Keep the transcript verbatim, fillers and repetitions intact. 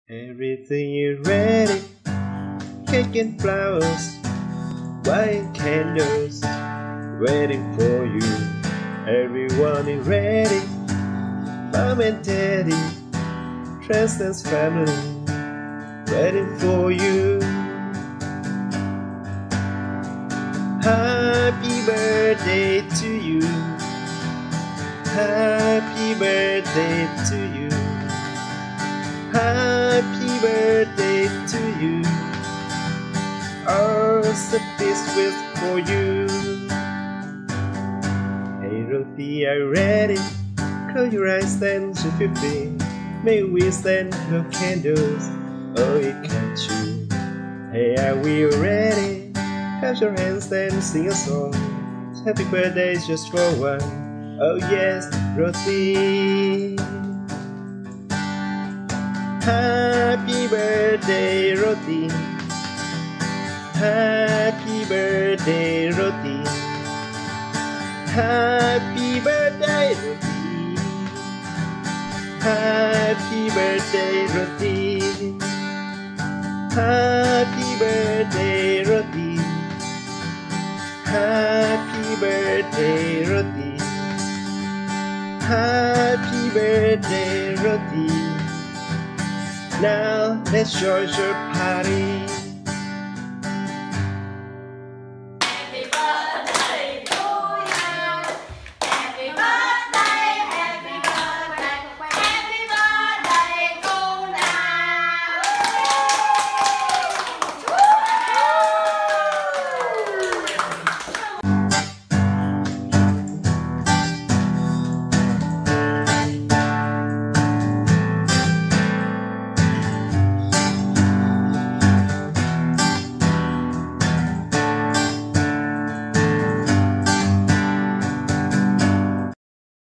Everything is ready, cake and flowers, wine candles, waiting for you. Everyone is ready, mom and daddy, friends and family, waiting for you. Happy birthday to you, happy birthday to you, happy birthday to you. All the best wishes for you. Hey Ruthie, are you ready? Close your eyes and show fifty. May we stand your candles, oh it can't you. Hey, are we ready? Clap your hands and sing a song. Happy birthday just for one. Oh yes, Ruthie. Happy birthday, Ruthie. Happy birthday, Ruthie. Happy birthday, Ruthie. Happy birthday, Ruthie. Happy birthday, Ruthie. Happy birthday, Ruthie. Happy birthday, Ruthie. Now let's join your party.